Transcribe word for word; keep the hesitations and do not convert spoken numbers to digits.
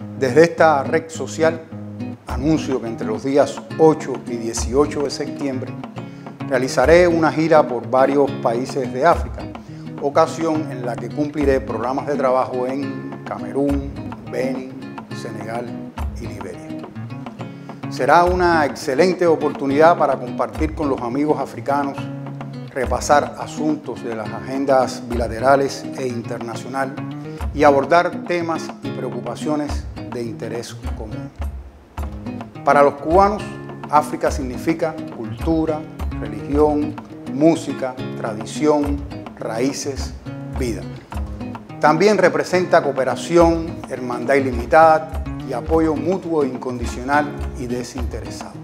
Desde esta red social anuncio que entre los días ocho y dieciocho de septiembre realizaré una gira por varios países de África, ocasión en la que cumpliré programas de trabajo en Camerún, Benín, Senegal y Liberia. Será una excelente oportunidad para compartir con los amigos africanos, repasar asuntos de las agendas bilaterales e internacional y abordar temas y preocupaciones de interés común. Para los cubanos, África significa cultura, religión, música, tradición, raíces, vida. También representa cooperación, hermandad ilimitada y apoyo mutuo, incondicional y desinteresado.